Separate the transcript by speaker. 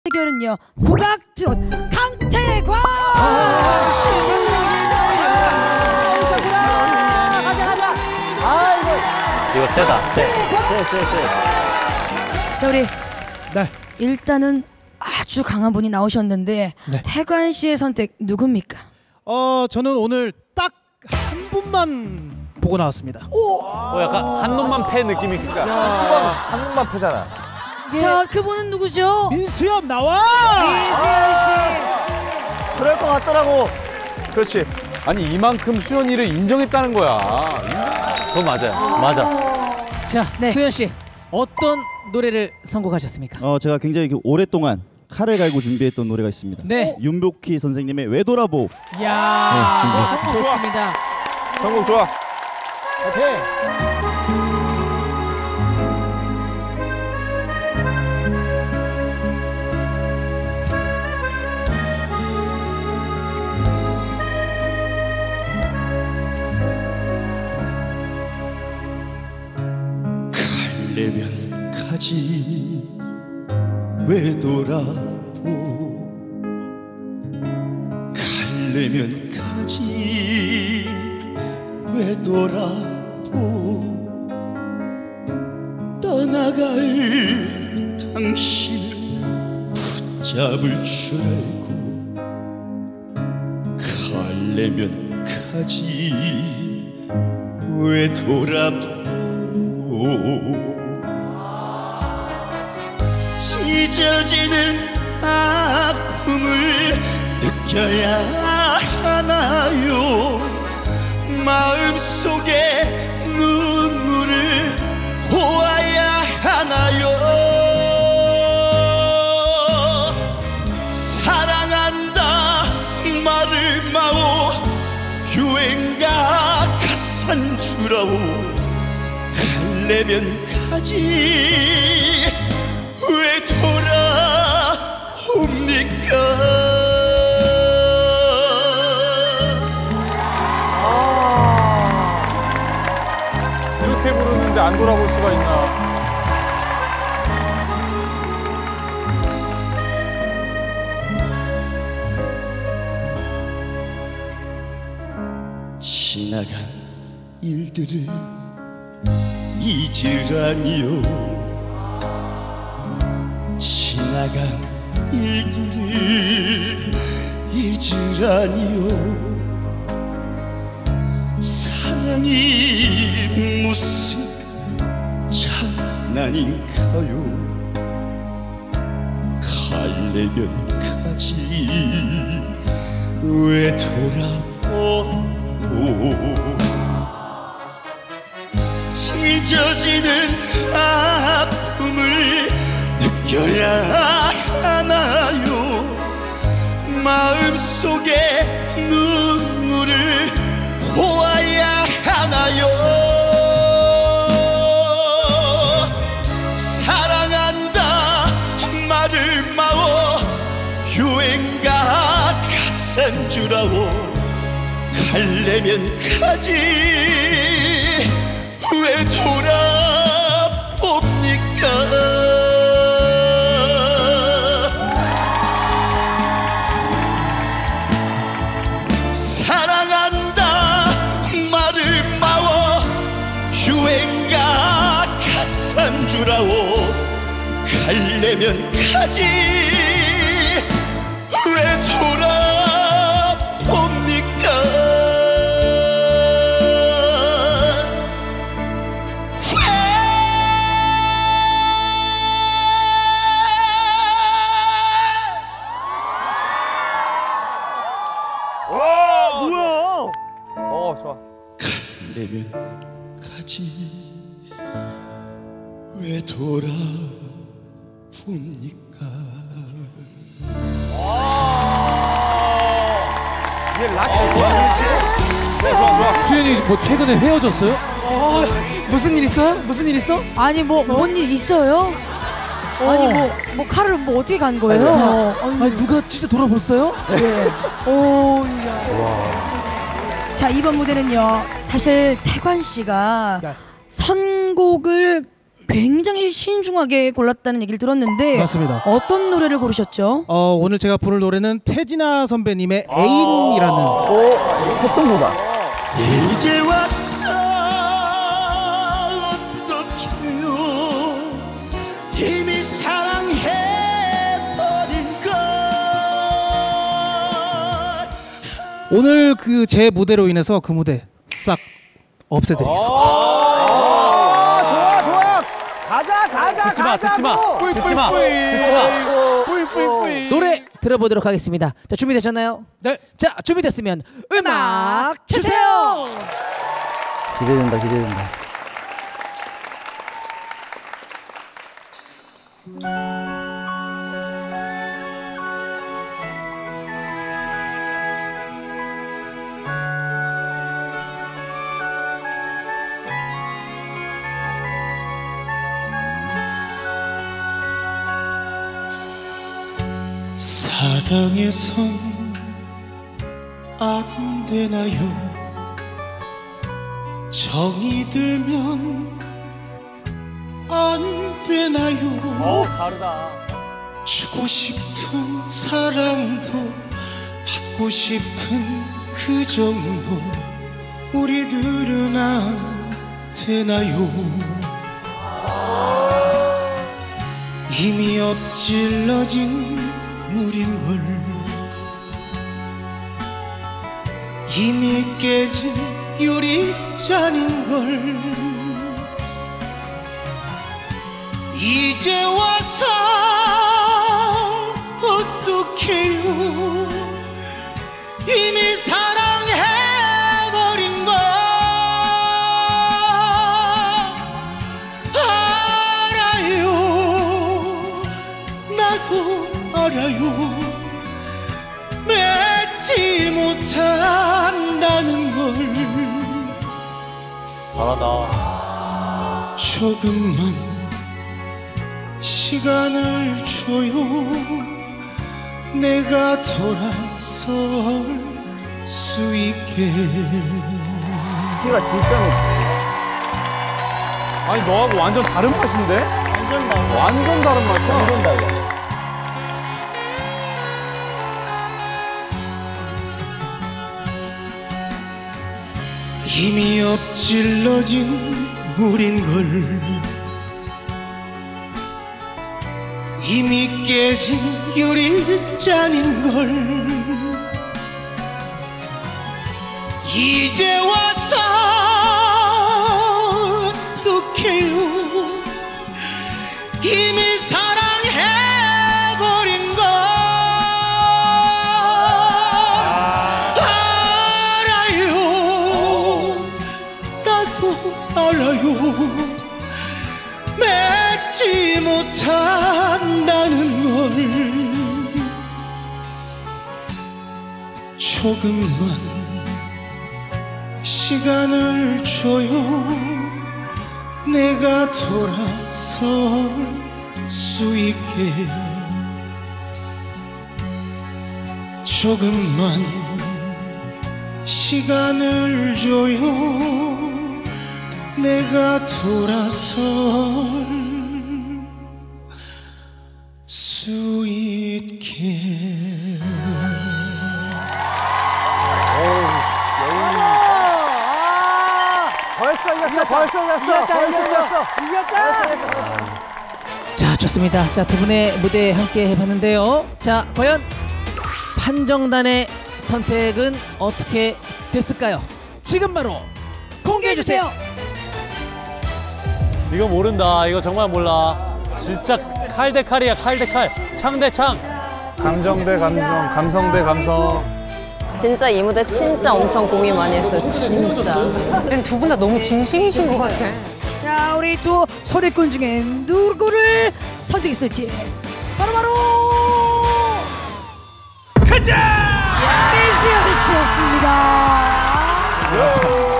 Speaker 1: 대결은요 국악투 강태관.
Speaker 2: 이거 세다. 세.
Speaker 1: 자 우리
Speaker 3: 네.
Speaker 1: 일단은 아주 강한 분이 나오셨는데
Speaker 3: 네.
Speaker 1: 태관 씨의 선택 누굽니까?
Speaker 3: 저는 오늘 딱 한 분만 보고 나왔습니다.
Speaker 2: 약간 한 놈만 패 느낌이 크니까.
Speaker 4: 한 놈만 패잖아.
Speaker 1: 자 그분은 누구죠?
Speaker 3: 민수엽 나와!
Speaker 1: 이수연 씨.
Speaker 4: 그럴 것 같더라고. 그렇지. 아니 이만큼 수연이를 인정했다는 거야.
Speaker 2: 그거 맞아요. 맞아.
Speaker 5: 자,
Speaker 1: 네.
Speaker 5: 수연 씨 어떤 노래를 선곡하셨습니까?
Speaker 6: 제가 굉장히 오랫동안 칼을 갈고 준비했던 노래가 있습니다.
Speaker 5: 네.
Speaker 6: 윤복희 선생님의 왜 돌아보.
Speaker 5: 야, 좋습니다.
Speaker 4: 선곡 좋아.
Speaker 7: 가려면 가지 왜 돌아보. 가려면 가지 왜 돌아보. 떠나갈 당신을 붙잡을 줄 알고. 가려면 가지 왜 돌아보. 찢어지는 아픔을 느껴야 하나요. 마음속에 눈물을 보아야 하나요. 사랑한다 말을 마오. 유행가 가산주라오. 가려면 가지 왜 돌아옵니까.
Speaker 4: 이렇게 부르는데 안 돌아볼 수가 있나.
Speaker 7: 지나간 일들을 잊으라니요. 지나간 일들을 잊으라니요. 사랑이 무슨 장난인가요. 가려면 가지 왜 돌아보. 찢어지는 아픔을 느껴야 하나요. 마음속에 눈물을 보아야 하나요. 사랑한다 말을 마오. 유행가 가산주라오. 가려면 가지 왜 돌아봅니까. 사랑한다 말을 마워. 유행가 가산주라오. 가려면 가지 왜 돌아봅니까.
Speaker 4: 좋아.
Speaker 7: 가려면 가지 왜 돌아봅니까.
Speaker 4: 이게 락이지.
Speaker 5: 수연이 뭐 최근에 헤어졌어요?
Speaker 3: 무슨 일 있어요? 무슨 일 있어?
Speaker 1: 아니 뭐 뭔 일 있어요? 아니 뭐 칼을 뭐 어떻게 간 거예요?
Speaker 3: 아니 누가 진짜 돌아봤어요?
Speaker 1: 네.
Speaker 3: 오, 야.
Speaker 1: 자 이번 무대는요 사실 태관 씨가
Speaker 3: 네.
Speaker 1: 선곡을 굉장히 신중하게 골랐다는 얘기를 들었는데
Speaker 3: 맞습니다.
Speaker 1: 어떤 노래를 고르셨죠?
Speaker 3: 오늘 제가 부를 노래는 태진아 선배님의 애인이라는.
Speaker 4: 협동보다.
Speaker 7: 이제 와서 어떡해요 이미 사랑해버린 걸.
Speaker 3: 오늘 그 제 무대로 인해서 그 무대 싹 없애드리겠습니다.
Speaker 4: 좋아. 가자.
Speaker 2: 듣지 마.
Speaker 5: 노래 들어보도록 하겠습니다. 자, 준비되셨나요?
Speaker 3: 네.
Speaker 5: 자, 준비됐으면 음악 주세요.
Speaker 6: 기대된다.
Speaker 7: 사랑해선 안 되나요? 정이 들면 안 되나요?
Speaker 2: 다르다.
Speaker 7: 주고 싶은 사랑도 받고 싶은 그 정도 우리들은 안 되나요? 이미 엎질러진 물인걸 이미 깨진 유리잔인걸 이제 와서 어떡해요 이미 사랑해버린 걸 알아요 나도 알아요 맺지 못한다는 걸
Speaker 2: 잘하다.
Speaker 7: 조금만 시간을 줘요 내가 돌아설 수 있게
Speaker 4: 키가 진짜 높아. 아니 너하고 완전 다른 맛인데? 완전 다른 맛이야. 완전 달라.
Speaker 7: 이미 엎질러진 물인걸 이미 깨진 유리잔인걸 이제 와서 어떡해요 이미 사랑해버린 걸 알아요 나도 알아요 맺지 못한다는 걸 조금만 시간을 줘요 내가 돌아설 수 있게 조금만 시간을 줘요 내가 돌아설 수 있게
Speaker 4: 벌써 이겼어.
Speaker 5: 자, 좋습니다. 자, 두 분의 무대 함께 해봤는데요. 자, 과연 판정단의 선택은 어떻게 됐을까요? 지금 바로 공개해주세요.
Speaker 2: 이거 모른다. 이거 정말 몰라. 진짜 칼 대 칼이야. 칼 대 칼. 창 대 창.
Speaker 4: 감정 대 감정, 감성 대 감성.
Speaker 8: 진짜 이 무대 진짜 엄청 고민 많이 했어요. 진짜.
Speaker 9: 두 분 다 너무 진심이신 것 같아.
Speaker 1: 자, 우리 두 소리꾼 중에 누구를 선택했을지 바로 가자! 미스터 씨였습니다.